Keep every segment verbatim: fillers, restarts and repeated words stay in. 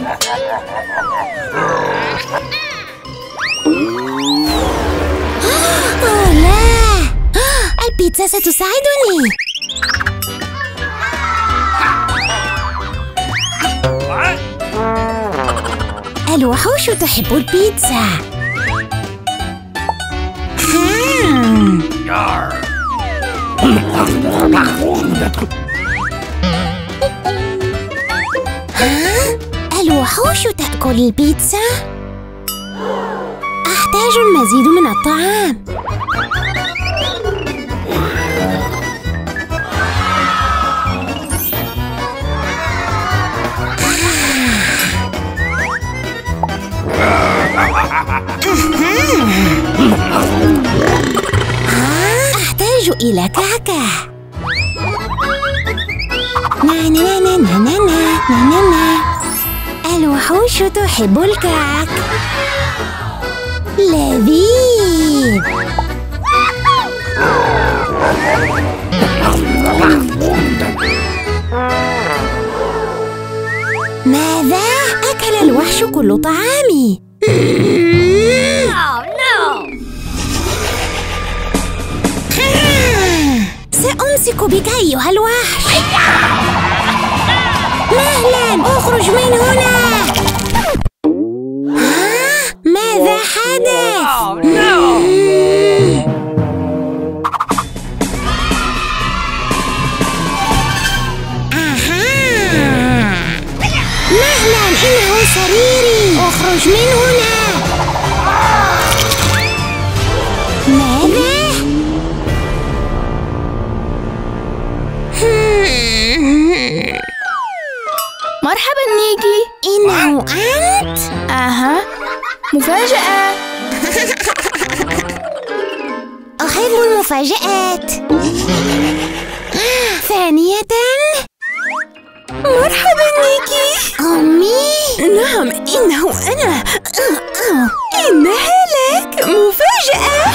أوه لا! البيتزا ستساعدني. الوحوش تحب البيتزا. الوحوش تأكل البيتزا؟ أحتاج المزيد من الطعام. أحتاج إلى كعكة. نا نا نا نا نا نا نا نا. الوحوش تحب الكعك. لذيذ. ماذا؟ أكل الوحش كل طعامي. سأمسك بك أيها الوحش. مهلا، اخرج من هنا. ماذا حدث؟ مهلا، إنه سريري. اخرج من هنا. ماذا؟ مرحبا نيكي. إنه أنت؟ أها، مفاجأة. أحب المفاجآت. ثانية. مرحبا نيكي. أمي؟ نعم، إنه أنا. إنها لك مفاجأة.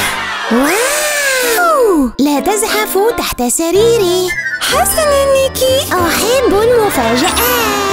واو! لا تزحفوا تحت سريري. حسنا نيكي. أحب المفاجآت.